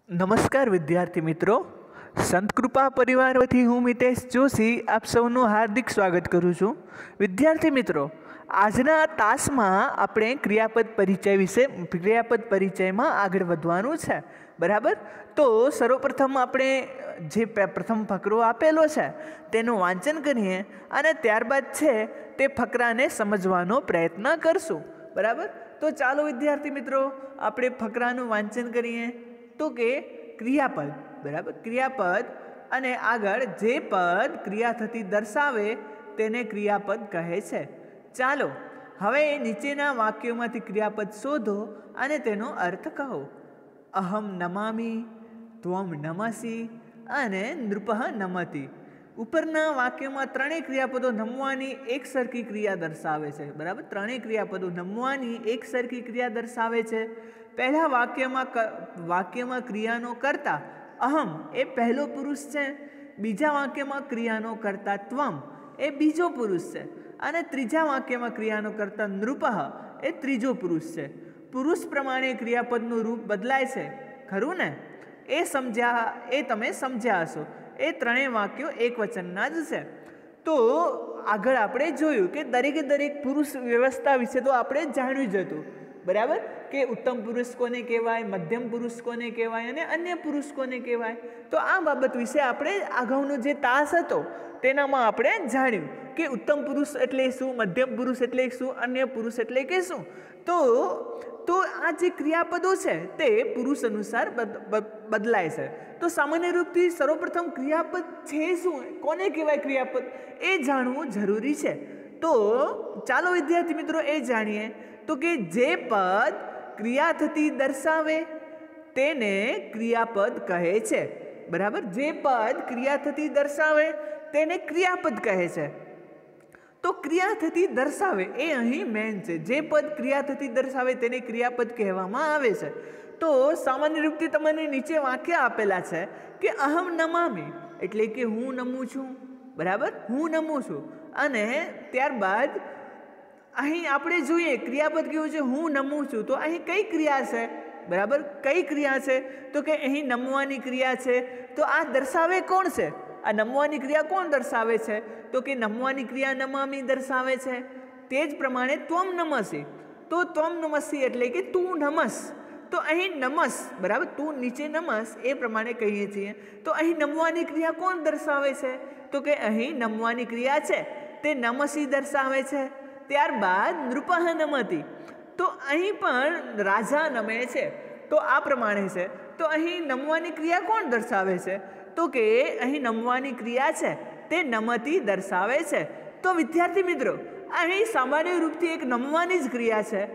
નમસ્કાર વિદ્યાર્થી મિત્રો, સંત કૃપા પરિવારથી હું મિતેશ જોશી આપ સૌનું હાર્દિક સ્વાગત કરું છું. વિદ્યાર્થી મિત્રો, આજના તાસમાં આપણે ક્રિયાપદ પરિચયમાં આગળ વધવાનું છે. બરાબર. તો સર્વપ્રથમ આપણે જે પ્રથમ ફકરો આપેલો છે તેનું વાંચન કરીએ અને ત્યારબાદ છે તે ફકરાને સમજવાનો પ્રયત્ન કરશું. બરાબર. તો ચાલો વિદ્યાર્થી મિત્રો આપણે ફકરાનું વાંચન કરીએ. તો કે ક્રિયાપદ, બરાબર, ક્રિયાપદ અને આગળ જે પદ ક્રિયા થતી દર્શાવે તેને ક્રિયાપદ કહે છે. ચાલો હવે નીચેના વાક્યોમાંથી ક્રિયાપદ શોધો અને તેનો અર્થ કહો. અહમ નમામી, ત્વમ નમસી અને નૃપઃ નમતિ. ઉપરના વાક્યમાં ત્રણેય ક્રિયાપદો નમવાની એક સરખી ક્રિયા દર્શાવે છે. બરાબર, ત્રણેય ક્રિયાપદો નમવાની એક સરખી ક્રિયા દર્શાવે છે. પહેલા વાક્યમાં ક્રિયાનો કર્તા અહમ એ પહેલો પુરુષ છે. બીજા વાક્યમાં ક્રિયાનો કર્તા ત્વમ એ બીજો પુરુષ છે. અને ત્રીજા વાક્યમાં ક્રિયાનો કર્તા નૃપઃ એ ત્રીજો પુરુષ છે. પુરુષ પ્રમાણે ક્રિયાપદનું રૂપ બદલાય છે, ખરું ને? એ તમે સમજ્યા હશો. એ ત્રણેય વાક્યો એક વચનના જ છે. તો આગળ આપણે જોયું કે દરેક પુરુષ વ્યવસ્થા વિશે તો આપણે જાણ્યું જ હતું. બરાબર, કે ઉત્તમ પુરુષ કોને કહેવાય, મધ્યમ પુરુષ કોને કહેવાય અને અન્ય પુરુષ કોને કહેવાય. તો આ બાબત વિશે આપણે અગાઉનો જે તાસ હતો તેનામાં આપણે જાણ્યું કે ઉત્તમ પુરુષ એટલે શું, મધ્યમ પુરુષ એટલે શું, અન્ય પુરુષ એટલે કે શું. તો આ જે ક્રિયાપદો છે તે પુરુષ અનુસાર બદલાય છે. તો સામાન્ય રૂપથી સર્વપ્રથમ ક્રિયાપદ છે શું, કોને કહેવાય ક્રિયાપદ, એ જાણવું જરૂરી છે. તો ચાલો વિદ્યાર્થી મિત્રો એ જાણીએ. તો કે જે પદ ક્રિયા થતી દર્શાવે તેને ક્રિયાપદ કહે છે. બરાબર, જે પદ ક્રિયા થતી દર્શાવે તેને ક્રિયાપદ કહે છે. તો ક્રિયા થતી દર્શાવે એ અહીં મેન છે. જે પદ ક્રિયા થતી દર્શાવે તેને ક્રિયાપદ કહેવામાં આવે છે. તો સામાન્ય રૂપથી તમને નીચે વાક્ય આપેલા છે કે અહમ નમામી એટલે કે હું નમું છું. બરાબર, હું નમું છું. અને ત્યારબાદ અહીં આપણે જોઈએ ક્રિયાપદ કેવું છે, હું નમું છું. તો અહીં કઈ ક્રિયા છે? બરાબર, કઈ ક્રિયા છે? તો કે અહીં નમવાની ક્રિયા છે. તો આ દર્શાવે કોણ છે? આ નમવાની ક્રિયા કોણ દર્શાવે છે? તો કે નમવાની ક્રિયા નમામી દર્શાવે છે. તે જ પ્રમાણે ત્વમ નમસી, તો ત્વમ નમસી એટલે કે તું નમસ. તો અહીં નમસ, બરાબર, તું નીચે નમસ એ પ્રમાણે કહીએ છીએ. તો અહીં નમવાની ક્રિયા કોણ દર્શાવે છે? તો કે અહીં નમવાની ક્રિયા છે તે નમસી દર્શાવે છે. ત્યારબાદ નૃપઃ નમતિ, તો અહીં પણ રાજા નમે છે. તો આ પ્રમાણે છે. તો અહીં નમવાની ક્રિયા કોણ દર્શાવે છે? તો કે અહીં નમવાની ક્રિયા છે તે નમતી દર્શાવે છે. તો વિદ્યાર્થી મિત્રો, અહીં સામાન્ય રૂપથી એક નમવાની જ ક્રિયા છે,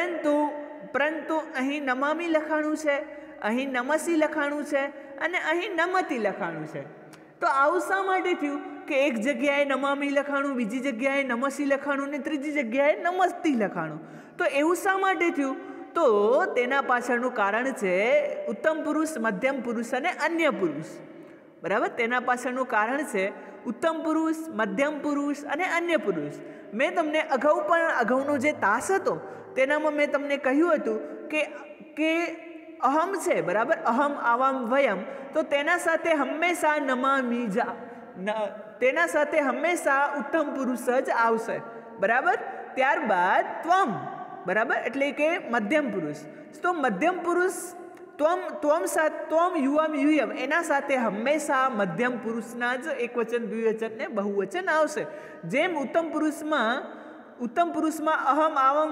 પરંતુ અહીં નમામી લખાણું છે, અહીં નમસી લખાણું છે અને અહીં નમતી લખાણું છે. તો આવું શા માટે થયું કે એક જગ્યાએ નમામી લખાણું, બીજી જગ્યાએ નમસી લખાણું ને ત્રીજી જગ્યાએ નમસ્તી લખાણું? તો એવું શા માટે થયું? તો તેના પાછળનું કારણ છે ઉત્તમ પુરુષ, મધ્યમ પુરુષ અને અન્ય પુરુષ. બરાબર, તેના પાછળનું કારણ છે ઉત્તમ પુરુષ, મધ્યમ પુરુષ અને અન્ય પુરુષ. મેં તમને અગાઉનો જે તાસ હતો તેનામાં મેં તમને કહ્યું હતું કે અહમ છે, બરાબર, અહમ આવામ વયમ, તો તેના સાથે હંમેશા નમામી તેના સાથે હંમેશા ઉત્તમ પુરુષ જ આવશે. બરાબર. ત્યારબાદ ત્વમ, બરાબર, એટલે કે મધ્યમ પુરુષ. તો મધ્યમ પુરુષ ત્વમ યુવમ યુયમ એના સાથે હંમેશા મધ્યમ પુરુષના જ એકવચન, દ્વિવચન ને બહુવચન આવશે. જેમ ઉત્તમ પુરુષમાં અહમ આવમ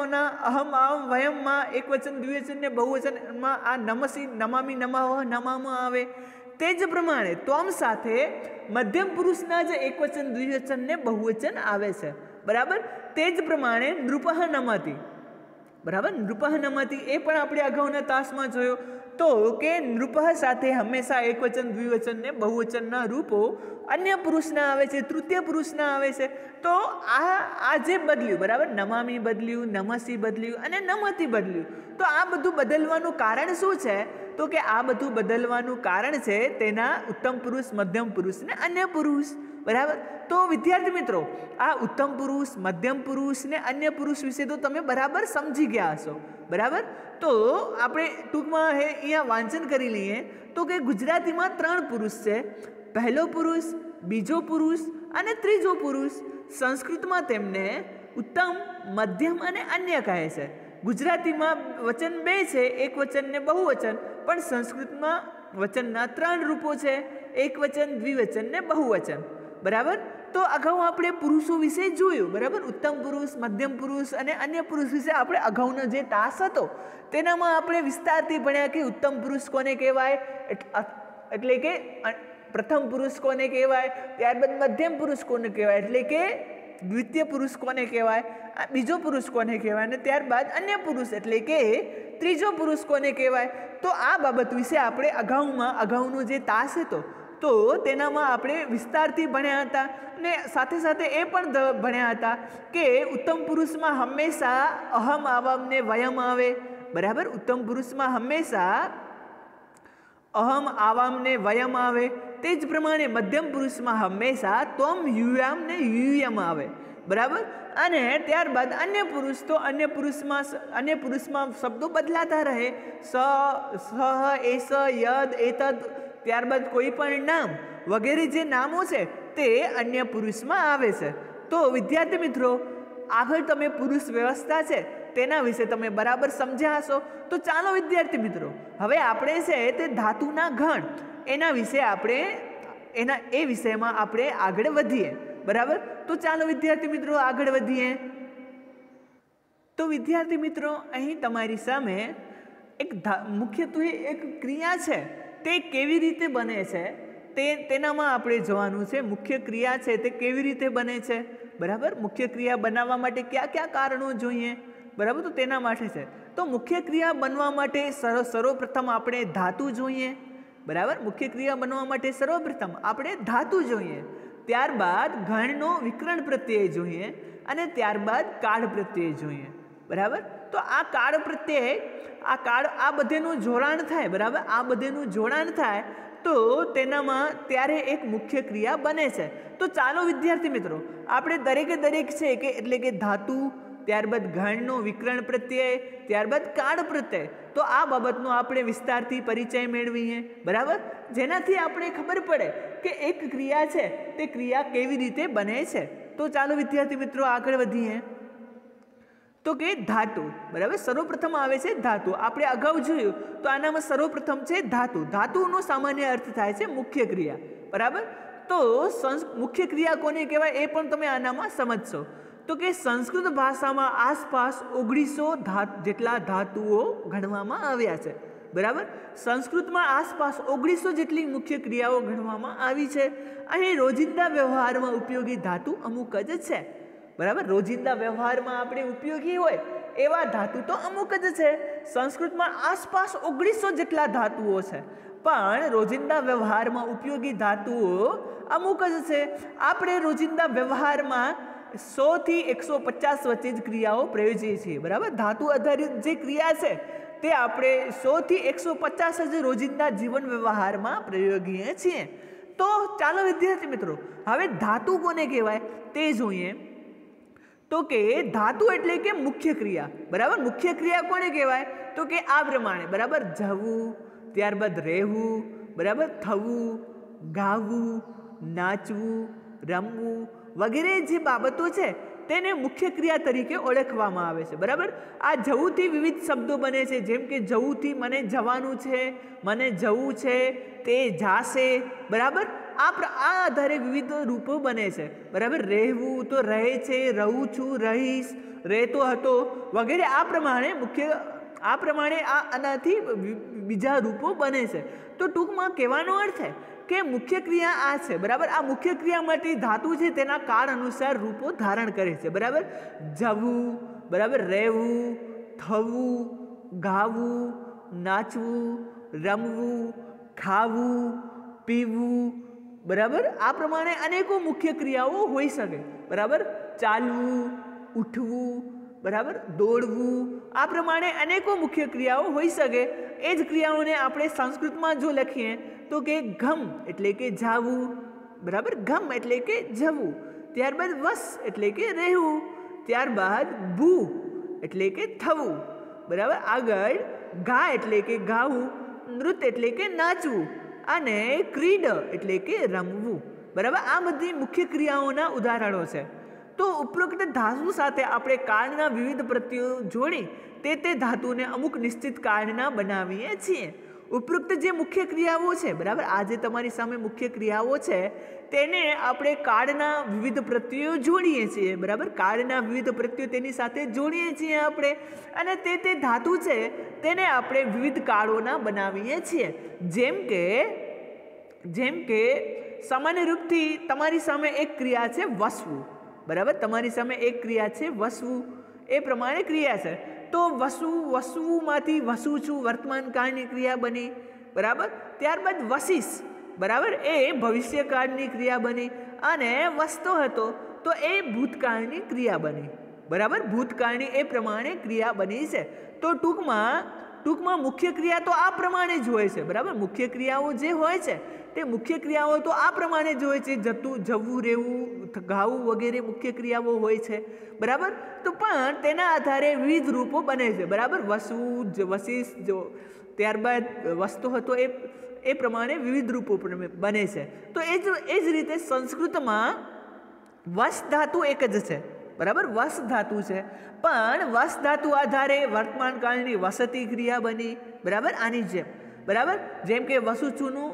વયમમાં એકવચન, દ્વિવચન ને બહુવચનમાં આ નમસી, નમામી, નમામ આવે. તે જ પ્રમાણે ત્વમ સાથે મધ્યમ પુરુષના જ એકવચન, દ્વિવચન ને બહુવચન આવે છે. બરાબર. તે જ પ્રમાણે નૃપઃ નમતિ, બરાબર, નૃપઃ નમતિ એ પણ આપણે અગાઉના તાસમાં જોયો. તો કે નૃપઃ સાથે હંમેશા એકવચન, દ્વિવચન ને બહુવચનના રૂપો અન્ય પુરુષના આવે છે, તૃતીય પુરુષના આવે છે. તો આ જે બદલ્યું, બરાબર, નમામી બદલ્યું, નમસી બદલ્યું અને નમતી બદલ્યું. તો આ બધું બદલવાનું કારણ શું છે? તો કે આ બધું બદલવાનું કારણ છે તેના ઉત્તમ પુરુષ, મધ્યમ પુરુષ ને અન્ય પુરુષ. बराबर। तो विद्यार्थी मित्रों आ उत्तम पुरुष, मध्यम पुरुष ने अन्य पुरुष विषे तो तमे बराबर समझी गया हशो, बराबर। तो आपणे टूंकमां अहींया वांचन करी लईए तो के गुजरातीमां 3 पुरुष छे, पहलो पुरुष, बीजो पुरुष अने त्रीजो पुरुष। संस्कृतमां तेमने उत्तम, मध्यम अने अन्य कहे छे। गुजरातीमां वचन 2 छे, एक वचन ने बहुवचन, पण संस्कृतमां वचनना 3 रूपो छे, एक वचन, द्विवचन ने बहुवचन, बराबर। तो अगाऊ आपणे पुरुषो विषे जोयुं, बराबर। उत्तम पुरुष, मध्यम पुरुष अने अन्य पुरुष विषे आपणे अगाऊनो जे तास हतो तेनामां आपणे विस्तारथी भण्या कि उत्तम पुरुष कोने कहेवाय, एटले के प्रथम पुरुष कोने कहेवाय, त्यारबाद मध्यम पुरुष कोने कहेवाय, एटले के द्वितीय पुरुष कोने कहेवाय, बीजो पुरुष कोने कहेवाय अने त्यारबाद अन्य पुरुष एटले के त्रीजो पुरुष कोने कहेवाय। तो आ बाबत विषे आपणे अगाऊनो जे तास हतो तो तेनामां आपणे विस्तारथी भण्या हता ने साथे साथे ए पण भण्या हता के उत्तम पुरुषमां हमेशा अहम आवाम ने वयम आवे, बराबर। उत्तम पुरुषमां हमेशा अहम आवाम ने वयम आवे, ते ज प्रमाणे मध्यम पुरुषमां हमेशा त्वम युयाम ने युयम आवे, बराबर। अने त्यारबाद अन्य पुरुष तो अन्य पुरुषमां शब्दों बदलाता रहे, स, सह, एस, यद, एतद, त्यारबाद कोई पण नाम वगैरह जे नामों छे ते अन्य पुरुषमां आवे छे। तो विद्यार्थी मित्रों आगळ तमे पुरुष व्यवस्था छे तेना विषे तमे बराबर समझ्या हशो। तो चालो विद्यार्थी मित्रों हवे आपणे छे ते धातुना गण एना विषे आपणे एना ए विषयमां आपणे आगळ वधीए, बराबर। तो चालो विद्यार्थी मित्रों आगळ वधीए। तो विद्यार्थी मित्रों अहीं तमारी सामे एक मुख्यत्वे एक क्रिया छे ते केवी रीते बने छे तेनामां आपणे जोवानुं छे। मुख्य क्रिया छे ते केवी रीते बने छे, बराबर। मुख्य क्रिया बनाववा माटे क्या क्या कारणों जोईए, बराबर। तो तेना माटे छे। तो मुख्य क्रिया बनवा माटे सर्वप्रथम आपणे धातु जोईए, बराबर। मुख्य क्रिया बनवा माटे सर्वप्रथम आपणे धातु जोईए, त्यारबाद गणनो विकरण प्रत्यय जोईए अने त्यारबाद काळ प्रत्यय जोईए, बराबर। तो आ काळ प्रत्यय आ बधेनुं जोडाण थाय, बराबर। आ बधेनुं जोडाण थाय तो तेनामां त्यारे एक मुख्य क्रिया बने छे। तो चालो विद्यार्थी मित्रों आपणे दरेके दरेक छे के एटले के धातु, त्यारबाद गणनो विकरण प्रत्यय, त्यारबाद काळ प्रत्यय, तो आ बाबतनो आपणे विस्तारथी परिचय मेळवीए, बराबर। जेनाथी आपणे खबर पड़े के एक क्रिया छे ते क्रिया केवी रीते बने छे। तो चालो विद्यार्थी मित्रों आगळ वधीए। तो के धातु, बराबर। सर्वप्रथम आवे छे धातु। आपणे अगाऊ जोयुं तो आनामां सर्वप्रथम छे धातु। धातुनो सामान्य अर्थ थाय छे मुख्य क्रिया, बराबर। तो मुख्य क्रिया कोने कहेवाय ए पण तमे आनामां समजशो। तो के संस्कृत भाषामां आसपास 1900 जेटला धातुओ गणवामां आव्या छे, बराबर। संस्कृतमां आसपास 1900 जेटली मुख्य क्रियाओ गणवामां आवी छे। अहीं रोजिंदा व्यवहारमां उपयोगी धातु अमुक ज छे, बराबर। रोजिंदा व्यवहारमां आपणे उपयोगी होय एवा धातु तो अमुक ज छे। संस्कृतमां आसपास 1900 जेटला धातुओ छे पण रोजिंदा व्यवहारमां उपयोगी धातुओ अमुक ज छे। आपणे रोजिंदा व्यवहारमां 100 થી 150 वच्चे ज क्रियाओ प्रयोजीए छीए, बराबर। धातु आधारित जे क्रिया छे ते आपणे 100 થી 150 ज रोजिंदा जीवन व्यवहारमां प्रयोगीए छीए। तो चालो विद्यार्थी मित्रों हवे धातु कोने कहेवाय ते जोईए। तो के धातु एटले के मुख्य क्रिया, बराबर। मुख्य क्रिया कोने कहेवाय तो के आ प्रमाणे, बराबर। जवू, त्यारबाद रहेवू, बराबर। थवू, गावू, नाचवू, रमवू वगैरह जे बाबतो छे तेने मुख्य क्रिया तरीके ओळखवामां आवे छे, बराबर। आ जवूथी विविध शब्दो बने छे, जेम के जवूथी मने जवानुं छे, मने जवू छे, ते जाशे, बराबर। आ आधारे विविध रूपो बने छे, बराबर। रहेवू तो रहे छे, रहूं छुं, रहीश, रहेतो हतो वगैरह। आ प्रमाणे आनाथी बीजा रूपो बने छे। तो टूंकमां कहेવાનો अर्थ है के मुख्य क्रिया आ छे, बराबर। आ मुख्य क्रिया माटे धातु छे तेना काळ अनुसार रूपो धारण करे छे, बराबर। जवू, बराबर। रहेवू, थवू, गावू, नाचवू, रमवू, खावू, पीवू, बराबर। आ प्रमाणे अनेको मुख्य क्रियाओ होई सके, बराबर। चालवू, उठवू, बराबर। दौड़वू, आ प्रमाणे अनेको मुख्य क्रियाओ होई सके। ए ज क्रियाओने आपणे संस्कृतमां जो लखीए तो के घम एटले के जावू, બરાબર, ગમ એટલે કે જવું, ત્યારબાદ વસ એટલે કે રહેવું, ત્યારબાદ ભૂ એટલે કે થવું, બરાબર, આગળ ગા એટલે કે ગાવું, નૃત્ય એટલે કે નાચવું અને ક્રીડ એટલે કે રમવું, બરાબર. આ બધી મુખ્ય ક્રિયાઓના ઉદાહરણો છે. તો ઉપરોક્ત ધાતુ સાથે આપણે કાળના વિવિધ પ્રત્યયો જોડી તે ધાતુને અમુક નિશ્ચિત કાળના બનાવીએ છીએ. ઉપરોક્ત જે મુખ્ય ક્રિયાઓ છે, બરાબર, આ જે તમારી સામે મુખ્ય ક્રિયાઓ છે તેને આપણે કાળના વિવિધ પ્રત્યયો જોડીએ છીએ, બરાબર. કાળના વિવિધ પ્રત્યયો તેની સાથે જોડીએ છીએ આપણે, અને તે ધાતુ છે તેને આપણે વિવિધ કાળોના બનાવીએ છીએ. જેમ કે સામાન્ય રૂપથી તમારી સામે એક ક્રિયા છે વસવું, બરાબર, તમારી સામે એક ક્રિયા છે વસવું, એ પ્રમાણે ક્રિયા છે. તો વસવુંમાંથી વસું છું વર્તમાન કાળની ક્રિયા બની, બરાબર. ત્યારબાદ વસીશ, બરાબર, એ ભવિષ્યકાળની ક્રિયા બની, અને વસતો હતો તો એ ભૂતકાળની ક્રિયા બની, બરાબર. ભૂતકાળની એ પ્રમાણે ક્રિયા બની છે. તો ટૂંકમાં મુખ્ય ક્રિયા તો આ પ્રમાણે જ હોય છે, બરાબર. મુખ્ય ક્રિયાઓ જે હોય છે તે મુખ્ય ક્રિયાઓ તો આ પ્રમાણે જ હોય છે, જવું, રહેવું, ગાવું વગેરે મુખ્ય ક્રિયાઓ હોય છે, બરાબર. તો પણ તેના આધારે વિવિધ રૂપો બને છે, બરાબર. વસવું, વસીશ, ત્યારબાદ વસતો હતો, એ પ્રમાણે વિવિધ રૂપો બને છે. તો એ જ રીતે સંસ્કૃતમાં વસ ધાતુ એક જ છે, બરાબર. વસ ધાતુ છે, પણ વસ ધાતુ આધારે વર્તમાન કાળની વસતી ક્રિયા બની, બરાબર, આની જેમ, બરાબર. જેમ કે વસુચુનું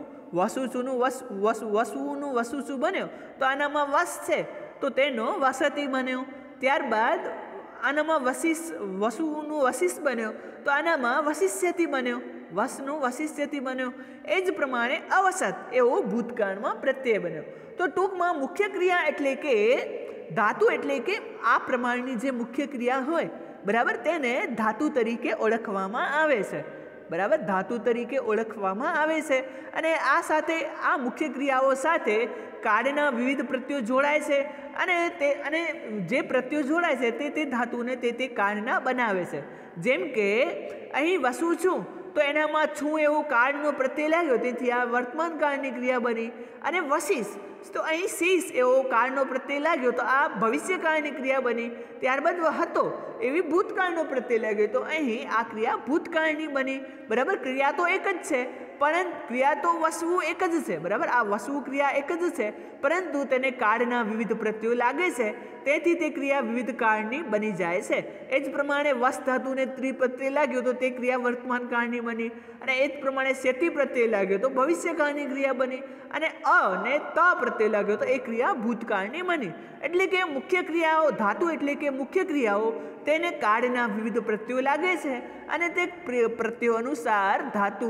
વસુચું બન્યો તો આનામાં વસ છે તો તેનો વસતી બન્યો. ત્યારબાદ આનામાં વસુનું વશિષ્ઠ બન્યો તો આનામાં વશિષ્યથી બન્યો, વસનું વશિષ્યથી બન્યો. એ જ પ્રમાણે અવસત એવો ભૂતકાળમાં પ્રત્યય બન્યો. તો ટૂંકમાં મુખ્ય ક્રિયા એટલે કે ધાતુ એટલે કે આ પ્રમાણની જે મુખ્ય ક્રિયા હોય, બરાબર, તેને ધાતુ તરીકે ઓળખવામાં આવે છે, બરાબર. ધાતુ તરીકે ઓળખવામાં આવે છે. અને આ સાથે આ મુખ્ય ક્રિયાઓ સાથે કાળના વિવિધ પ્રત્યયો જોડાય છે, અને જે પ્રત્યયો જોડાય છે તે ધાતુને તે કાળના બનાવે છે. જેમ કે અહીં વસું છું તો એનામાં છું એવો કાળનો પ્રત્યય લાગ્યો, તેથી આ વર્તમાન કાળની ક્રિયા બની. અને વશીશ તો અહીં શીશ એવો કાળનો પ્રત્યય લાગ્યો તો આ ભવિષ્યકાળની ક્રિયા બની. ત્યારબાદ હતો એવી ભૂતકાળનો પ્રત્યય લાગ્યો તો અહીં આ ક્રિયા ભૂતકાળની બની, બરાબર. ક્રિયા તો એક જ છે, પરંતુ ક્રિયા તો વસવું એક જ છે, બરાબર. આ વસવું ક્રિયા એક જ છે, પરંતુ તેને કાળના વિવિધ પ્રત્યયો લાગે છે, તેથી તે ક્રિયા વિવિધ કાળની બની જાય છે. એ જ પ્રમાણે વસ ધાતુને ત્રિપ્રત્યય લાગ્યો તો તે ક્રિયા વર્તમાન કાળની બની, અને એ જ પ્રમાણે શેતી પ્રત્યય લાગ્યો તો ભવિષ્યકાળની ક્રિયા બની, અને અને ત પ્રત્યય લાગ્યો તો એ ક્રિયા ભૂતકાળની બની. એટલે કે મુખ્ય ક્રિયાઓ, ધાતુ એટલે કે મુખ્ય ક્રિયાઓ તેને કાળના વિવિધ પ્રત્યયો લાગે છે, અને તે પ્રત્યયો અનુસાર ધાતુ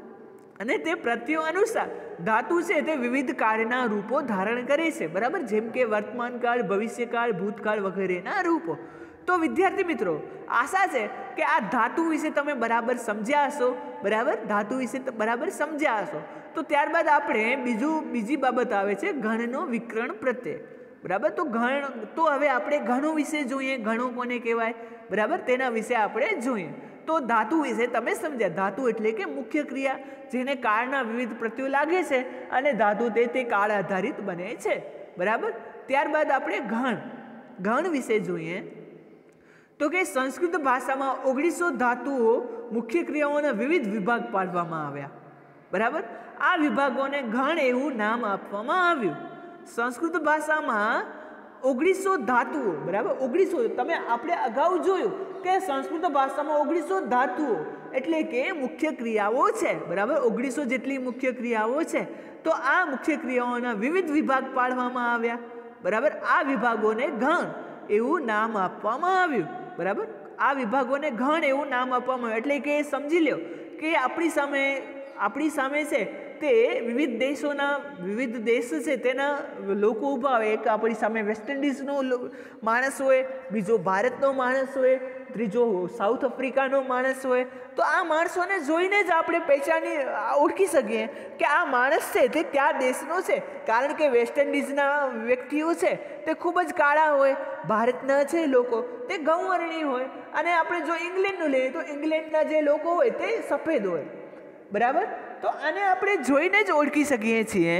છે તે વિવિધ કાળના રૂપો ધારણ કરે છે, બરાબર. જેમ કે વર્તમાન કાળ, ભવિષ્યકાળ, ભૂતકાળ વગેરેના રૂપો. તો વિદ્યાર્થી મિત્રો, આશા છે કે આ ધાતુ વિશે તમે બરાબર સમજ્યા હશો, બરાબર. ધાતુ વિશે બરાબર સમજ્યા હશો. તો ત્યારબાદ આપણે બીજી બાબત આવે છે ગણનો વિકર્ણ પ્રત્યય, બરાબર. તો હવે આપણે ગણો વિશે જોઈએ. ગણો કોને કહેવાય, બરાબર, તેના વિશે આપણે જોઈએ. તો ધાતુ વિશે તમે સમજ્યા. ધાતુ એટલે કે મુખ્ય ક્રિયા જેને કાળના વિવિધ પ્રત્યયો લાગે છે, અને ધાતુ તે કાળ આધારિત બને છે, બરાબર. ત્યારબાદ આપણે ગણ વિશે જોઈએ. તો કે સંસ્કૃત ભાષામાં 1900 ધાતુઓ મુખ્ય ક્રિયાઓના વિવિધ વિભાગ પાડવામાં આવ્યા, બરાબર. આ વિભાગોને ગણ એવું નામ આપવામાં આવ્યું. સંસ્કૃત ભાષામાં 1900 ધાતુઓ, બરાબર. 1900 તમે આપણે અગાઉ જોયું કે સંસ્કૃત ભાષામાં 1900 ધાતુઓ એટલે કે મુખ્ય ક્રિયાઓ છે, બરાબર. 1900 જેટલી મુખ્ય ક્રિયાઓ છે. તો આ મુખ્ય ક્રિયાઓના વિવિધ વિભાગ પાડવામાં આવ્યા, બરાબર. આ વિભાગોને ગણ એવું નામ આપવામાં આવ્યું, બરાબર. આ વિભાગોને ગણ એવું નામ આપવામાં આવ્યું. એટલે કે સમજી લો કે આપણી સામે છે તે વિવિધ દેશ છે તેના લોકો ઊભા હોય. એક આપણી સામે વેસ્ટ ઇન્ડિઝનો માણસ હોય, બીજો ભારતનો માણસ હોય, ત્રીજો સાઉથ આફ્રિકાનો માણસ હોય. તો આ માણસોને જોઈને જ આપણે ઓળખી શકીએ કે આ માણસ છે તે કયા દેશનો છે. કારણ કે વેસ્ટ ઇન્ડિઝના વ્યક્તિઓ છે તે ખૂબ જ કાળા હોય, ભારતના છે લોકો તે ગૌવર્ણી હોય, અને આપણે જો ઇંગ્લેન્ડનું લઈએ તો ઇંગ્લેન્ડના જે લોકો હોય તે સફેદ હોય, બરાબર. તો આને આપણે જોઈને જ ઓળખી શકીએ છીએ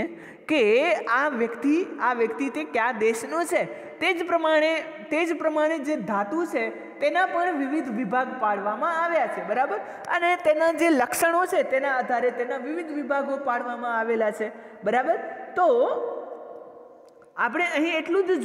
કે આ વ્યક્તિ તે કયા દેશનો છે, તે જ પ્રમાણે જે ધાતુ છે તેના પણ વિવિધ વિભાગ પાડવામાં આવ્યા છે, બરાબર. અને તેના જે લક્ષણો છે તેના આધારે તેના વિવિધ વિભાગો પાડવામાં આવેલા છે, બરાબર. તો આપણે અહીં એટલું જ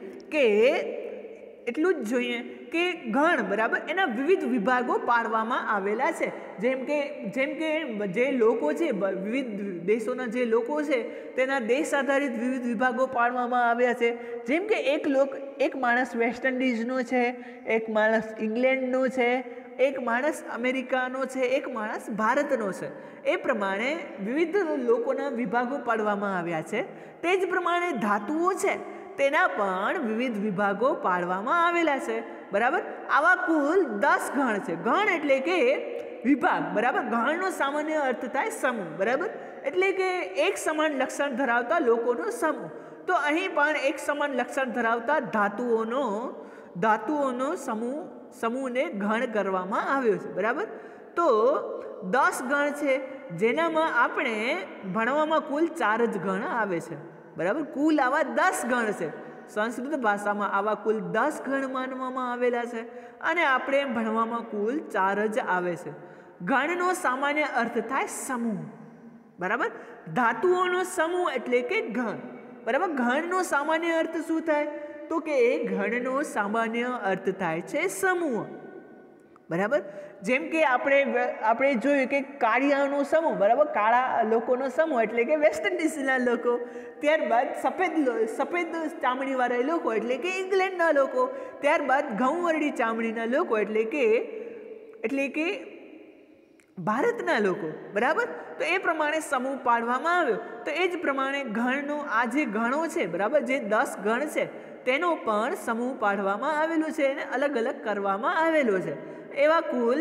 જોઈએ કે ઘણ, બરાબર, એના વિવિધ વિભાગો પાડવામાં આવેલા છે. જેમ કે જે લોકો છે, વિવિધ દેશોના જે લોકો છે તેના દેશ આધારિત વિવિધ વિભાગો પાડવામાં આવ્યા છે. જેમ કે એક માણસ વેસ્ટ ઇન્ડિઝનો છે, એક માણસ ઇંગ્લેન્ડનો છે, એક માણસ અમેરિકાનો છે, એક માણસ ભારતનો છે. એ પ્રમાણે વિવિધ લોકોના વિભાગો પાડવામાં આવ્યા છે. તે જ પ્રમાણે ધાતુઓ છે તેના પણ વિવિધ વિભાગો પાડવામાં આવેલા છે, બરાબર. આવા કુલ 10 ગણ છે. ગણ એટલે કે વિભાગ, બરાબર. ગણનો સામાન્ય અર્થ થાય સમૂહ, બરાબર, એટલે કે એક સમાન લક્ષણ ધરાવતા લોકોનો સમૂહ. તો અહીં પણ એક સમાન લક્ષણ ધરાવતા ધાતુઓનો સમૂહને ગણ કરવામાં આવ્યો છે, બરાબર. તો 10 ગણ છે, જેનામાં આપણે ભણવામાં કુલ 4 જ ગણ આવે છે, બરાબર. કુલ આવા 10 ગણ છે. સંસ્કૃત ભાષામાં આવા કુલ 10 ગણ માનવામાં આવેલા છે અને આપણે ભણવામાં કુલ 4 જ આવે છે. ગણનો સામાન્ય અર્થ થાય સમૂહ, બરાબર. ધાતુઓનો સમૂહ એટલે કે ગણ, બરાબર. ગણનો સામાન્ય અર્થ શું થાય? તો કે ગણનો સામાન્ય અર્થ થાય છે સમૂહ, બરાબર. જેમ કે આપણે જોયું કે કાળિયાનો સમૂહ, બરાબર, કાળા લોકોનો સમૂહ એટલે કે વેસ્ટ ઇન્ડિઝના લોકો. ત્યારબાદ સફેદ ચામડીવાળા લોકો એટલે કે ઇંગ્લેન્ડના લોકો. ત્યારબાદ ઘઉંવર્ણી ચામડીના લોકો એટલે કે ભારતના લોકો, બરાબર. તો એ પ્રમાણે સમૂહ પાડવામાં આવ્યો. તો એ જ પ્રમાણે ગણનો આ જે ગણો છે, બરાબર, જે 10 ગણ છે તેનો પણ સમૂહ પાડવામાં આવેલો છે અને અલગ અલગ કરવામાં આવેલો છે. એવા કુલ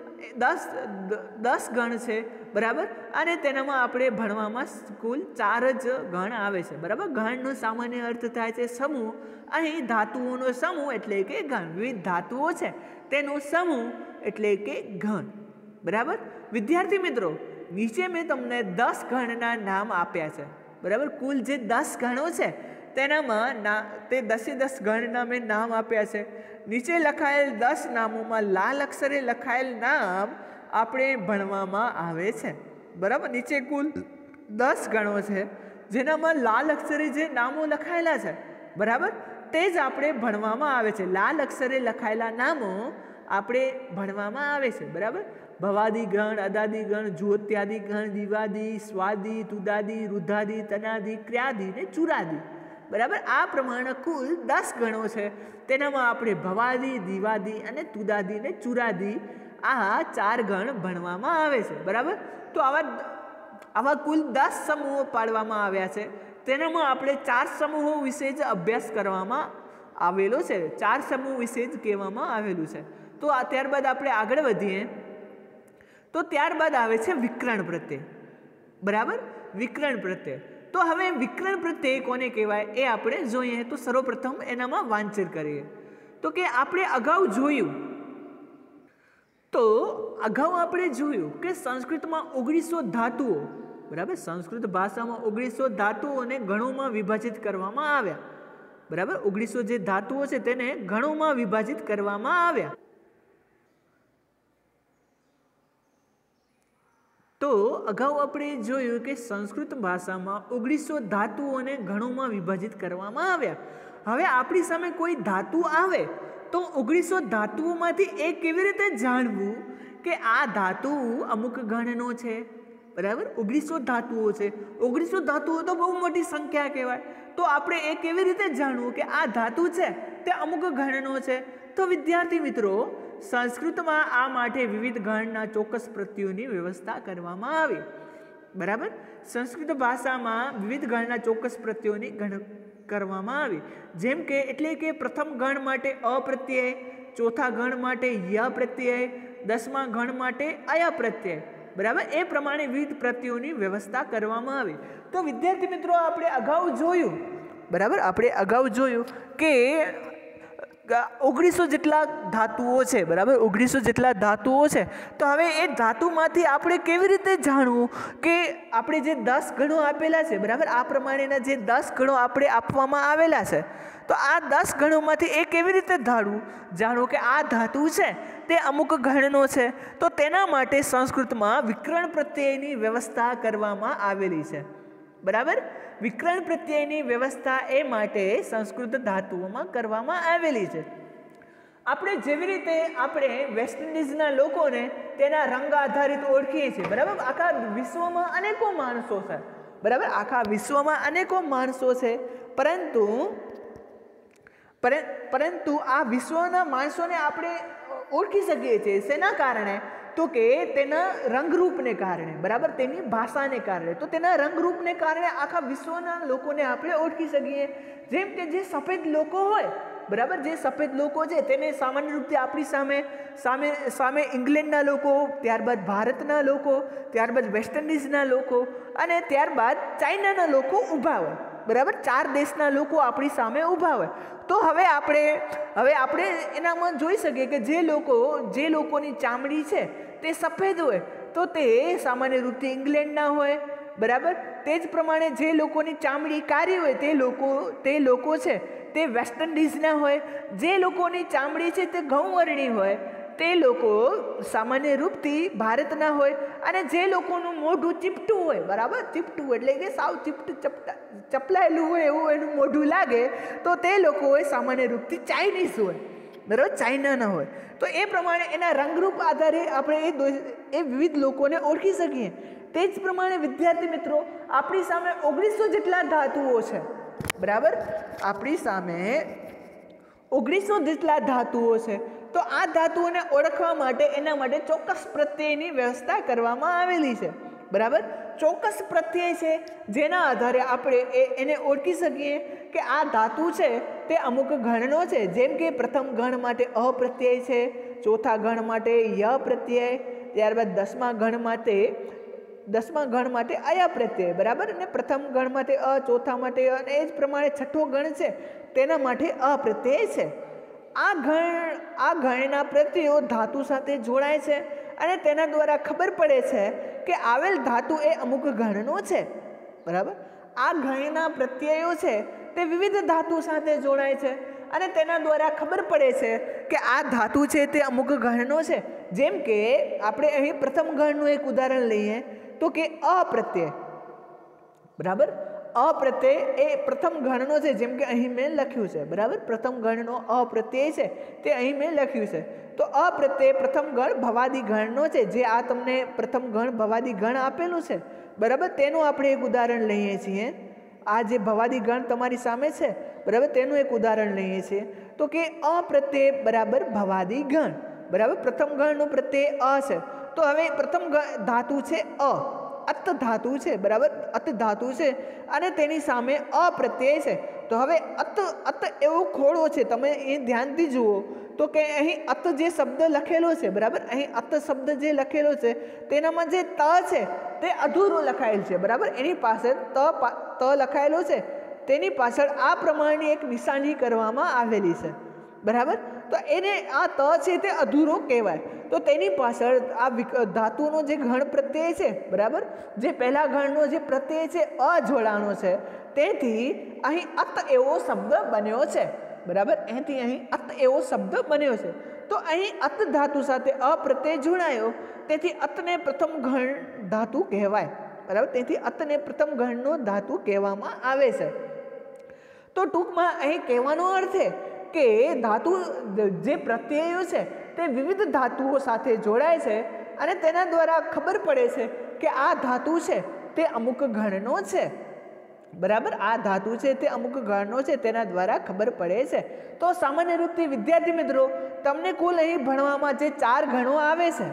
10 ગણ છે, બરાબર. અને તેનામાં આપણે ભણવામાં કુલ 4 જ ગણ આવે છે, બરાબર. ગણનો સામાન્ય અર્થ થાય છે સમૂહ. અહીં ધાતુઓનો સમૂહ એટલે કે ગણ. વિવિધ ધાતુઓ છે તેનો સમૂહ એટલે કે ગણ, બરાબર. વિદ્યાર્થી મિત્રો, નીચે મેં તમને 10 ગણના નામ આપ્યા છે, બરાબર. કુલ જે 10 ગણો છે તેનામાં તે 10 ગણના મેં નામ આપ્યા છે. નીચે લખાયેલ 10 નામોમાં લાલ અક્ષરે લખાયેલ નામ આપણે ભણવામાં આવે છે, બરાબર. નીચે કુલ 10 ગણો છે જેનામાં લાલ અક્ષરે જે નામો લખાયેલા છે, બરાબર, તે જ આપણે ભણવામાં આવે છે. લાલ અક્ષરે લખાયેલા નામો આપણે ભણવામાં આવે છે, બરાબર. ભવાદી ગણ, અદાદી ગણ, જ્યોત્યાદી ગણ, દિવાદી, સ્વાદી, તુદાદી, રુધાદી, તનાદી, ક્રિયાદી ને ચુરાદી, બરાબર. આ પ્રમાણે કુલ 10 ગણો છે. તેનામાં આપણે ભવાદી, દિવાદી અને તુદાદી ને ચુરાદી આ 4 ગણ ભણવામાં આવે છે, બરાબર. તો આવા કુલ 10 સમૂહો પાડવામાં આવ્યા છે. તેનામાં આપણે 4 સમૂહો વિશે જ અભ્યાસ કરવામાં આવેલો છે. 4 સમૂહ વિશે જ કહેવામાં આવેલું છે. તો ત્યારબાદ આપણે આગળ વધીએ. તો ત્યારબાદ આવે છે વિકર્ણ પ્રત્યય, બરાબર. વિકર્ણ પ્રત્યય. તો હવે વિકર્ણ પ્રત્યય કોને કહેવાય એ આપણે જોઈએ. તો સર્વપ્રથમ એનામાં વાંચન કરીએ. તો કે આપણે અગાઉ જોયું કે સંસ્કૃતમાં 1900 ધાતુઓ, બરાબર. સંસ્કૃત ભાષામાં 1900 ધાતુઓને ગણોમાં વિભાજિત કરવામાં આવ્યા, બરાબર. 1900 જે ધાતુઓ છે તેને ગણોમાં વિભાજિત કરવામાં આવ્યા. તો અગાઉ આપણે જોયું કે સંસ્કૃત ભાષામાં 1900 ધાતુઓને ગણોમાં વિભાજિત કરવામાં આવ્યા. હવે આપણી સામે કોઈ ધાતુ આવે તો 1900 ધાતુઓમાંથી એ કેવી રીતે જાણવું કે આ ધાતુ અમુક ગણનો છે, બરાબર. 1900 ધાતુઓ છે. 1900 ધાતુઓ તો બહુ મોટી સંખ્યા કહેવાય. તો આપણે એ કેવી રીતે જાણવું કે આ ધાતુ છે તે અમુક ગણનો છે? તો વિદ્યાર્થી મિત્રો, સંસ્કૃતમાં આ માટે વિવિધ ગણના ચોક્કસ પ્રત્યયોની વ્યવસ્થા કરવામાં આવી, બરાબર. સંસ્કૃત ભાષામાં વિવિધ ગણના ચોક્કસ પ્રત્યયોની કરવામાં આવી. જેમ કે એટલે કે પ્રથમ ગણ માટે અ પ્રત્યય, ચોથા ગણ માટે ય પ્રત્યય, 10મા ગણ માટે અય પ્રત્યય, બરાબર. એ પ્રમાણે વિવિધ પ્રત્યયોની વ્યવસ્થા કરવામાં આવી. તો વિદ્યાર્થી મિત્રો, આપણે અગાઉ જોયું, બરાબર, આપણે અગાઉ જોયું કે 1900 જેટલા ધાતુઓ છે, બરાબર, 1900 જેટલા ધાતુઓ છે. તો હવે એ ધાતુમાંથી આપણે કેવી રીતે જાણવું કે આપણે જે 10 ગણો આપેલા છે, બરાબર, આ પ્રમાણેના જે 10 ગણો આપણે આપવામાં આવેલા છે, તો આ 10 ગણોમાંથી એ કેવી રીતે જાણવું કે આ ધાતુ છે તે અમુક ગણનો છે. તો તેના માટે સંસ્કૃતમાં વિકર્ણ પ્રત્યયની વ્યવસ્થા કરવામાં આવેલી છે, બરાબર. વિકર્ણ પ્રત્યયની વ્યવસ્થા એ માટે સંસ્કૃત ધાતુઓમાં કરવામાં આવેલી છે. આપણે જેવી રીતે આપણે વેસ્ટ ઇન્ડિઝના લોકોને તેના રંગ આધારિત ઓળખીએ છીએ, બરાબર. આખા વિશ્વમાં અનેકો માણસો છે, બરાબર, આખા વિશ્વમાં અનેકો માણસો છે, પરંતુ આ વિશ્વના માણસોને આપણે ઓળખી શકીએ છીએ શેના કારણે? તો કે તેના રંગરૂપને કારણે, બરાબર, તેની ભાષાને કારણે. તો તેના રંગરૂપને કારણે આખા વિશ્વના લોકોને આપણે ઓળખી શકીએ. જેમ કે જે સફેદ લોકો હોય, બરાબર, જે સફેદ લોકો છે તેને સામાન્ય રૂપે આપણી સામે ઇંગ્લેન્ડના લોકો, ત્યારબાદ ભારતના લોકો, ત્યારબાદ વેસ્ટ ઇન્ડિઝના લોકો અને ત્યારબાદ ચાઇનાના લોકો ઊભા હોય, બરાબર. 4 દેશના લોકો આપણી સામે ઊભા હોય. તો હવે આપણે એનામાં જોઈ શકીએ કે જે લોકોની ચામડી છે તે સફેદ હોય તો તે સામાન્ય રૂપથી ઇંગ્લેન્ડના હોય, બરાબર. તે જ પ્રમાણે જે લોકોની ચામડી કાળી હોય તે લોકો છે તે વેસ્ટ ઇન્ડિઝના હોય. જે લોકોની ચામડી છે તે ઘઉંવર્ણી હોય તે લોકો સામાન્ય રૂપથી ભારતના હોય. અને જે લોકોનું મોઢું ચીપટું હોય, બરાબર, ચીપટું એટલે કે સાવ ચપલાયેલું હોય એવું એનું મોઢું લાગે તો તે લોકો હોય સામાન્ય રૂપથી ચાઇનીઝ હોય, બરાબર, ચાઇનાના હોય. તો એ પ્રમાણે એના રંગરૂપ આધારે આપણે એ વિવિધ લોકોને ઓળખી શકીએ. તે જ પ્રમાણે વિદ્યાર્થી મિત્રો આપણી સામે 1900 જેટલા ધાતુઓ છે, બરાબર. આપણી સામે 1900 જેટલા ધાતુઓ છે. તો આ ધાતુઓને ઓળખવા માટે એના માટે ચોક્કસ પ્રત્યયની વ્યવસ્થા કરવામાં આવેલી છે, બરાબર. ચોક્કસ પ્રત્યય છે જેના આધારે આપણે એને ઓળખી શકીએ કે આ ધાતુ છે તે અમુક ગણનો છે. જેમ કે પ્રથમ ગણ માટે અ પ્રત્યય છે, ચોથા ગણ માટે ય પ્રત્યય, ત્યારબાદ 10મા ગણ માટે અય પ્રત્યય, બરાબર. અને પ્રથમ ગણ માટે અ, ચોથા માટે અ, અને એ જ પ્રમાણે છઠ્ઠો ગણ છે તેના માટે અ પ્રત્યય છે. આ ગણના પ્રત્યયો ધાતુ સાથે જોડાય છે અને તેના દ્વારા ખબર પડે છે કે આવેલ ધાતુ એ અમુક ગણનો છે, બરાબર. આ ગણના પ્રત્યયો છે તે વિવિધ ધાતુ સાથે જોડાય છે અને તેના દ્વારા ખબર પડે છે કે આ ધાતુ છે તે અમુક ગણનો છે. જેમ કે આપણે અહીં પ્રથમ ગણનું એક ઉદાહરણ લઈએ તો કે અપ્રત્યય, બરાબર. અપ્રત્યય એ પ્રથમ ગણનો છે, જેમ કે અહીં મેં લખ્યું છે, બરાબર. પ્રથમ ગણનો અપ્રત્યય છે તે અહીં મેં લખ્યું છે. તો અપ્રત્યય પ્રથમ ગણ ભવાદી ગણનો છે, જે આ તમને પ્રથમ ગણ ભવાદી ગણ આપેલું છે, બરાબર. તેનું આપણે એક ઉદાહરણ લઈએ છીએ. આ જે ભવાદી ગણ તમારી સામે છે, બરાબર, તેનું એક ઉદાહરણ લઈએ છીએ. તો કે અપ્રત્યય બરાબર ભવાદી ગણ, બરાબર. પ્રથમ ગણનો પ્રત્યય અ છે. તો હવે પ્રથમ ધાતુ છે અ, અત ધાતુ છે, બરાબર, અત ધાતુ છે અને તેની સામે અપ્રત્યય છે. તો હવે અત એવો ખોડો છે, તમે એ ધ્યાનથી જુઓ તો કે અહીં અત જે શબ્દ લખેલો છે, બરાબર, અહીં અત શબ્દ જે લખેલો છે તેનામાં જે ત છે તે અધૂરો લખાયેલ છે, બરાબર. એની પાસે ત લખાયેલો છે, તેની પાછળ આ પ્રમાણની એક નિશાની કરવામાં આવેલી છે, બરાબર. તો એને આ ત છે તે અધૂરો કહેવાય. તો તેની પાછળ આ ધાતુનો જે ગણ પ્રત્યય છે, બરાબર, જે પહેલા ગણનો જે પ્રત્યય છે અ જોડાણો છે, તેથી અહીં અત એવો શબ્દ બન્યો છે, બરાબર. અહીં અત એવો શબ્દ બન્યો છે. તો અહીં અત ધાતુ સાથે અપ્રત્યય જોડાયો, તેથી અતને પ્રથમ ગણ ધાતુ કહેવાય, બરાબર. તેથી અતને પ્રથમ ગણનો ધાતુ કહેવામાં આવે છે. તો ટૂંકમાં અહીં કહેવાનો અર્થ છે કે ધાતુ જે પ્રત્યયો છે તે વિવિધ ધાતુઓ સાથે જોડાય છે અને તેના દ્વારા ખબર પડે છે કે આ ધાતુ છે તે અમુક ગણનો છે, બરાબર. આ ધાતુ છે તે અમુક ગણનો છે, તેના દ્વારા ખબર પડે છે. તો સામાન્ય રૂપથી વિદ્યાર્થી મિત્રો તમને કુલ અહીં ભણવામાં જે 4 ગણો આવે છે,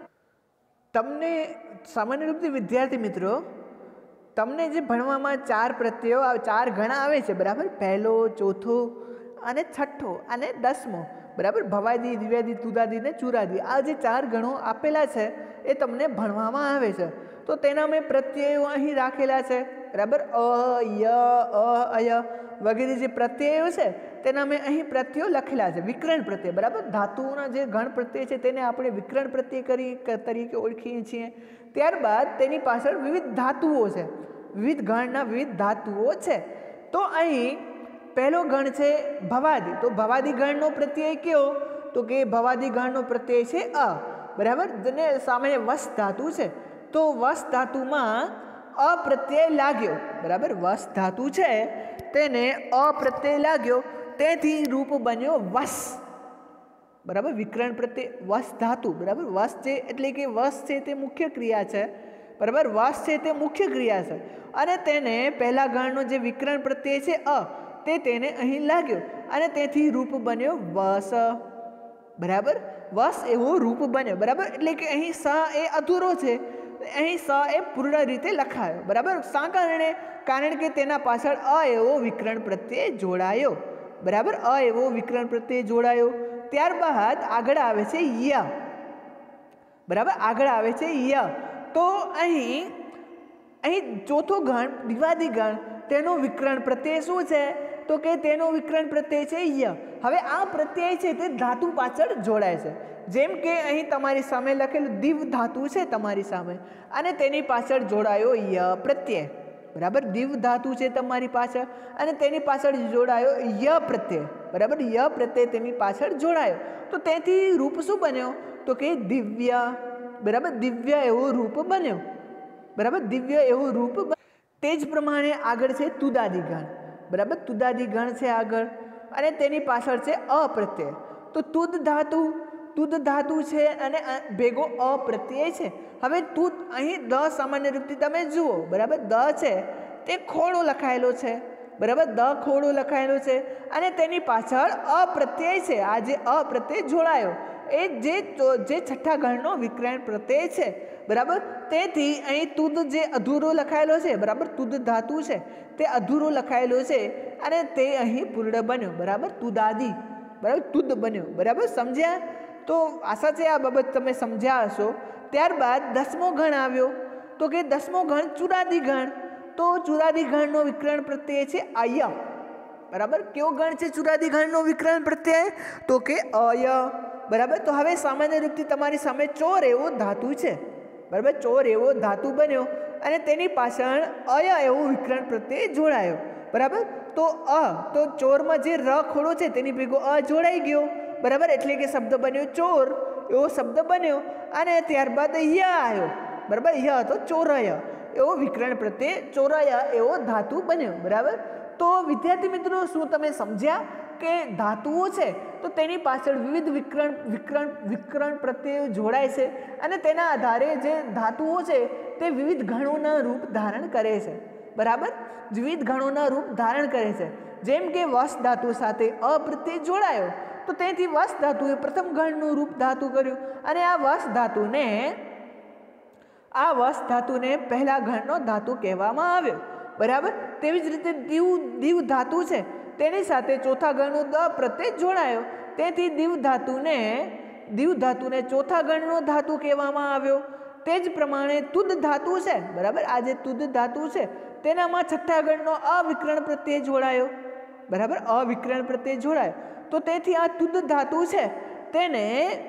તમને સામાન્ય રૂપથી વિદ્યાર્થી મિત્રો તમને જે ભણવામાં 4 પ્રત્યયો 4 ગણ આવે છે, બરાબર. પહેલો, ચોથો અને છઠ્ઠો અને 10મો, બરાબર. ભવાદી, દ્વિવેદી, તુદાદી ને ચુરાદી, આ જે 4 ગણો આપેલા છે એ તમને ભણવામાં આવે છે. તો તેના મેં પ્રત્યયો અહીં રાખેલા છે, બરાબર. અ, ય, અ, અય, વગેરે જે પ્રત્યયો છે તેના મેં અહીં પ્રત્યયો લખેલા છે. વિકર્ણ પ્રત્યય, બરાબર. ધાતુઓના જે ગણ પ્રત્યય છે તેને આપણે વિકર્ણ પ્રત્યય તરીકે ઓળખીએ છીએ. ત્યારબાદ તેની પાછળ વિવિધ ધાતુઓ છે, વિવિધ ગણના વિવિધ ધાતુઓ છે. તો અહીં પહેલો ગણ છે ભવાદી. તો ભવાદી ગણનો પ્રત્યય કયો? તો કે ભવાદી ગણનો પ્રત્યય છે અ, બરાબર. જેને સામે વસ ધાતુ છે, તો વસ ધાતુમાં અ પ્રત્યય લાગ્યો, બરાબર. વસ ધાતુ છે તેને અ પ્રત્યય લાગ્યો, તેથી રૂપ બન્યો વસ, બરાબર. વિકર્ણ પ્રત્યય વસ ધાતુ, બરાબર. વસ છે એટલે કે વસ છે તે મુખ્ય ક્રિયા છે, બરાબર. વસ છે તે મુખ્ય ક્રિયા છે અને તેને પહેલા ગણનો જે વિકર્ણ પ્રત્યય છે અ તે તેને અહીં લાગ્યો અને તેથી રૂપ બન્યો વસ, બરાબર. વસ એવો રૂપ બન્યો, બરાબર. એટલે કે અહીં સ એ અધૂરો છે, અહીં સ એ પૂર્ણ રીતે લખાયો, બરાબર. શા કારણે? કારણ કે તેના પાછળ અ એવો વિકર્ણ પ્રત્યય જોડાયો, બરાબર. અ એવો વિકર્ણ પ્રત્યય જોડાયો. ત્યારબાદ આગળ આવે છે ય, બરાબર. આગળ આવે છે ય. તો અહીં ચોથો ગણ દ્વિવાદી ગણ, તેનો વિકર્ણ પ્રત્યય શું છે? તો કે તેનો વિકર્ણ પ્રત્યય છે ય. હવે આ પ્રત્યય છે તે ધાતુ પાછળ જોડાય છે. જેમ કે અહીં તમારી સામે લખેલું દિવ ધાતુ છે તમારી સામે અને તેની પાછળ જોડાયો ય પ્રત્યય, બરાબર. દિવ ધાતુ છે તમારી પાછળ અને તેની પાછળ જોડાયો ય પ્રત્યય, બરાબર. ય પ્રત્યય તેની પાછળ જોડાયો, તો તેથી રૂપ શું બન્યો? તો કે દિવ્ય, બરાબર. દિવ્ય એવો રૂપ બન્યો, બરાબર. દિવ્ય એવું રૂપ. તે જ પ્રમાણે આગળ છે તુદાદી ગણ, બરાબર. તુદાદી ગણ છે આગળ અને તેની પાછળ છે અ પ્રત્યય. તો તુદ ધાતુ છે અને ભેગો અ પ્રત્યય છે. હવે તુદ અહીં દ સામાન્ય રૂપથી તમે જુઓ, બરાબર. દ છે તે ખોડો લખાયેલો છે, બરાબર. દ ખોડો લખાયેલો છે અને તેની પાછળ અ પ્રત્યય છે. આ જે અ પ્રત્યય જોડાયો એ જે છઠ્ઠા ગણનો વિકર્ણ પ્રત્યય છે, બરાબર. તેથી અહીં તુદ જે અધૂરો લખાયેલો છે, બરાબર. તુદ ધાતુ છે તે અધૂરો લખાયેલો છે અને તે અહીં પૂર્ણ બન્યો, બરાબર. તુદાદી, બરાબર. તુદ બન્યો, બરાબર. સમજ્યા? તો આશા છે આ બાબત તમે સમજ્યા હશો. ત્યારબાદ 10મો ગણ આવ્યો, તો કે 10મો ગણ ચુરાદી ગણ. તો ચુરાદી ગણનો વિકર્ણ પ્રત્યય છે અય, બરાબર. કેવો ગણ છે ચુરાદી ગણનો વિકર્ણ પ્રત્યય? તો કે અય, બરાબર. તો હવે સામાન્ય રૂપથી તમારી સામે ચોર એવો ધાતુ છે, બરાબર. ચોર એવો ધાતુ બન્યો અને તેની પાછળ અય એવો વિકર્ણ પ્રત્યય જોડાયો, બરાબર. તો ચોરમાં જે ર ખોડો છે તેની ભેગો અ જોડાઈ ગયો, બરાબર. એટલે કે શબ્દ બન્યો ચોર એવો શબ્દ બન્યો અને ત્યારબાદ ય આવ્યો, બરાબર. ય તો ચોરય એવો વિકર્ણ પ્રત્યય ચોરય એવો ધાતુ બન્યો, બરાબર. તો વિદ્યાર્થી મિત્રો, શું તમે સમજ્યા કે ધાતુઓ છે તો તેની પાછળ વિવિધ વિકર્ણ પ્રત્યયો જોડાય છે અને તેના આધારે જે ધાતુઓ છે તે વિવિધ ગણોના રૂપ ધારણ કરે છે, બરાબર. વિવિધ ગણોના રૂપ ધારણ કરે છે. જેમ કે વસ ધાતુ સાથે અ પ્રત્યય જોડાયો તો તેથી વસ ધાતુએ પ્રથમ ગણનું રૂપ ધાતુ કર્યું અને આ વસ ધાતુને પહેલા ગણનો ધાતુ કહેવામાં આવ્યો, બરાબર. તેવી જ રીતે દિવ ધાતુ છે તેની સાથે ચોથા ગણનો દ પ્રત્યય જોડાયો, તેથી દિવ ધાતુને ચોથા ગણનો ધાતુ કહેવામાં આવ્યો. તે જ પ્રમાણે તુદ ધાતુ છે, બરાબર. આ જે તુદ ધાતુ છે તેનામાં છઠ્ઠા ગણનો અવિકર્ણ પ્રત્યય જોડાયો, બરાબર. અવિકર્ણ પ્રત્યય જોડાયો, તો તેથી આ તુદ ધાતુ છે તેને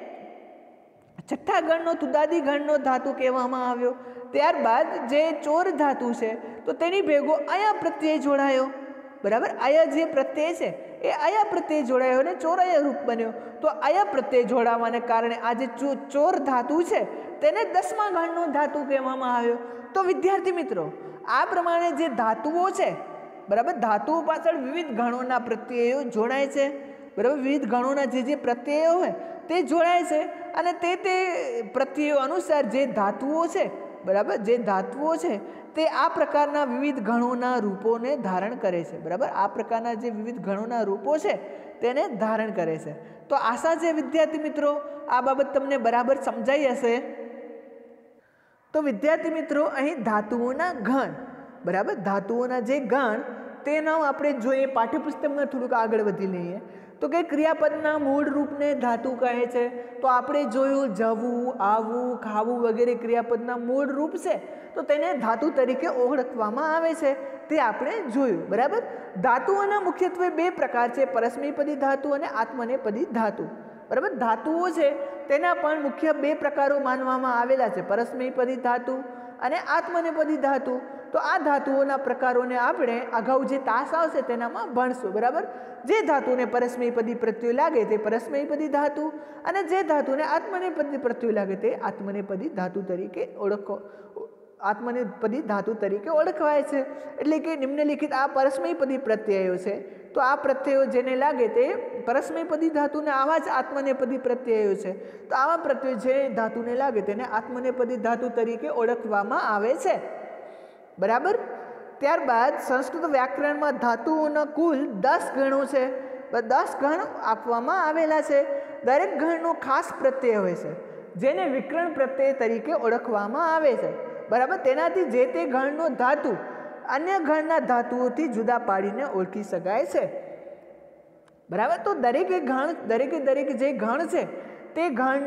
છઠ્ઠા ગણનો તુદાદી ગણનો ધાતુ કહેવામાં આવ્યો. ત્યારબાદ જે ચોર ધાતુ છે તો તેની ભેગો અયા પ્રત્યય જોડાયો, બરાબર. અયા જે પ્રત્યય છે એ અયા પ્રત્યય જોડાયો અને ચોરય રૂપ બન્યો. તો અયા પ્રત્યય જોડાવાને કારણે આ જે ચોર ધાતુ છે તેને 10મા ગણનો ધાતુ કહેવામાં આવ્યો. તો વિદ્યાર્થી મિત્રો, આ પ્રમાણે જે ધાતુઓ છે, બરાબર. ધાતુઓ પાછળ વિવિધ ગણોના પ્રત્યયો જોડાય છે, બરાબર. વિવિધ ગણોના જે પ્રત્યયો હોય તે જોડાય છે અને તે પ્રત્યયો અનુસાર જે ધાતુઓ છે, બરાબર, જે ધાતુઓ છે તે આ પ્રકારના વિવિધ ગણોના રૂપોને ધારણ કરે છે, બરાબર. આ પ્રકારના જે વિવિધ ગણોના રૂપો છે તેને ધારણ કરે છે. તો આશા છે વિદ્યાર્થી મિત્રો આ બાબત તમને બરાબર સમજાઈ હશે. તો વિદ્યાર્થી મિત્રો, અહીં ધાતુઓના ગણ, બરાબર. ધાતુઓના જે ગણ તેનો આપણે જોઈએ, પાઠ્યપુસ્તકમાં થોડુંક આગળ વધી લઈએ તો કે ક્રિયાપદના મૂળ રૂપને ધાતુ કહે છે. તો આપણે જોયું જવું, આવવું, ખાવું વગેરે ક્રિયાપદના મૂળ રૂપ છે, તો તેને ધાતુ તરીકે ઓળખવામાં આવે છે, તે આપણે જોયું. બરાબર. ધાતુઓના મુખ્યત્વે બે પ્રકાર છે, પરસ્મૈપદી ધાતુ અને આત્મનેપદી ધાતુ. બરાબર. ધાતુઓ છે તેના પણ મુખ્ય બે પ્રકારો માનવામાં આવેલા છે, પરસ્મૈપદી ધાતુ અને આત્મનેપદી ધાતુ. તો આ ધાતુઓના પ્રકારોને આપણે અગાઉ જે તાસ આવશે તેનામાં ભણશું. બરાબર. જે ધાતુને પરસ્મૈપદી પ્રત્યય લાગે તે પરસ્મૈપદી ધાતુ, અને જે ધાતુને આત્મનેપદી પ્રત્યય લાગે તે આત્મનેપદી ધાતુ તરીકે આત્મનેપદી ધાતુ તરીકે ઓળખવાય છે. એટલે કે નિમ્નલિખિત આ પરસ્મૈપદી પ્રત્યયો છે, તો આ પ્રત્યયો જેને લાગે તે પરસ્મૈપદી ધાતુને, આવા જ આત્મનેપદી પ્રત્યયો છે, તો આવા પ્રત્યયો જે ધાતુને લાગે તેને આત્મનેપદી ધાતુ તરીકે ઓળખવામાં આવે છે. બરાબર. ત્યારબાદ સંસ્કૃત વ્યાકરણમાં ધાતુઓના કુલ 10 ગણો છે, 10 ગણ આપવામાં આવેલા છે. દરેક ગણનો ખાસ પ્રત્યય હોય છે, જેને વિકર્ણ પ્રત્યય તરીકે ઓળખવામાં આવે છે. બરાબર. તેનાથી જે તે ગણનો ધાતુ અન્ય ગણના ધાતુઓથી જુદા પાડીને ઓળખી શકાય છે. બરાબર. તો દરેક જે ગણ છે તે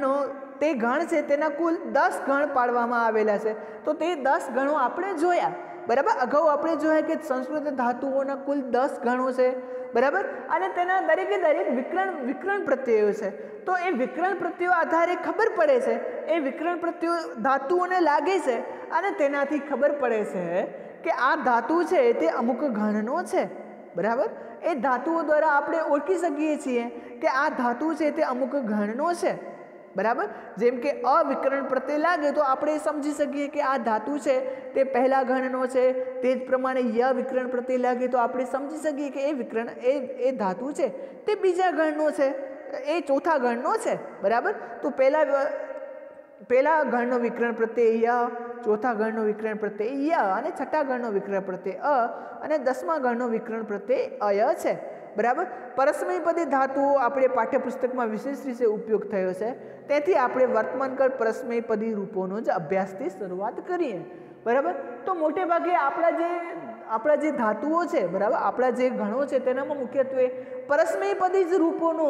ગણ છે તેના કુલ 10 ગણ પાડવામાં આવેલા છે. તો તે 10 ગણો આપણે જોયા. બરાબર. અગાઉ આપણે જોયા કે સંસ્કૃત ધાતુઓના કુલ 10 ગણો છે. બરાબર. અને તેના દરેક વિકર્ણ પ્રત્યયો છે. તો એ વિકર્ણ પ્રત્યયો આધારે ખબર પડે છે, એ વિકર્ણ પ્રત્યયો ધાતુઓને લાગે છે અને તેનાથી ખબર પડે છે કે આ ધાતુ છે તે અમુક ગણનો છે. બરાબર. એ ધાતુઓ દ્વારા આપણે ઓળખી શકીએ છીએ કે આ ધાતુ છે તે અમુક ગણનો છે. બરાબર. જેમ કે અવિકર્ણ પ્રત્યય લાગે તો આપણે સમજી શકીએ કે આ ધાતુ છે તે પહેલા ગણનો છે. તે જ પ્રમાણે ય વિકર્ણ પ્રત્યય લાગે તો આપણે સમજી શકીએ કે એ ધાતુ છે તે બીજા ગણનો છે, એ ચોથા ગણનો છે. બરાબર. તો પહેલા ગણનો વિકર્ણ પ્રત્યય ય, ચોથા ગણનો વિકર્ણ પ્રત્યય ય, અને છઠ્ઠા ગણનો વિકર્ણ પ્રત્યય અને 10મા ગણનો વિકર્ણ પ્રત્યય અય છે. બરાબર. પરસ્મૈપદી ધાતુઓ આપણે પાઠ્યપુસ્તકમાં વિશેષ રીતે ઉપયોગ થયો છે, તેથી આપણે વર્તમાનકાળ પરસ્મૈપદી રૂપોનો જ અભ્યાસથી શરૂઆત કરીએ. બરાબર. તો મોટે ભાગે આપણા જે ધાતુઓ છે, બરાબર, આપણા જે ગણો છે તેનામાં મુખ્યત્વે પરસ્મૈપદી જે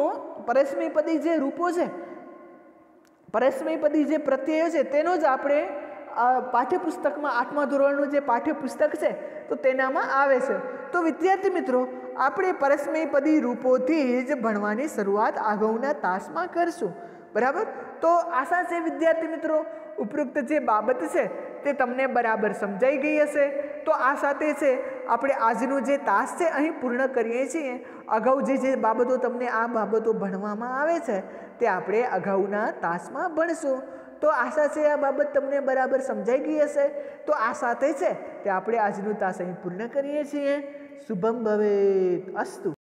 રૂપો છે, પરસ્મૈપદી જે પ્રત્યયો છે તેનો જ આપણે પાઠ્યપુસ્તકમાં 8મા ધોરણનું જે પાઠ્યપુસ્તક છે તો તેનામાં આવે છે. તો વિદ્યાર્થી મિત્રો, આપણે પરસ્મૈપદી રૂપોથી જ ભણવાની શરૂઆત અગાઉના તાસમાં કરશું. બરાબર. તો આશા છે વિદ્યાર્થી મિત્રો ઉપરોક્ત જે બાબત છે તે તમને બરાબર સમજાઈ ગઈ હશે. તો આ સાથે છે આપણે આજનો જે તાસ છે અહીં પૂર્ણ કરીએ છીએ. અગાઉ જે બાબતો તમને આ બાબતો ભણવામાં આવે છે તે આપણે અગાઉના તાસમાં ભણશું. તો આશા છે આ બાબત તમને બરાબર સમજાઈ ગઈ હશે. તો આ સાથે છે તે આપણે આજનું તાસ અહીં પૂર્ણ કરીએ છીએ. શુભમ ભવેત. અસ્તુ.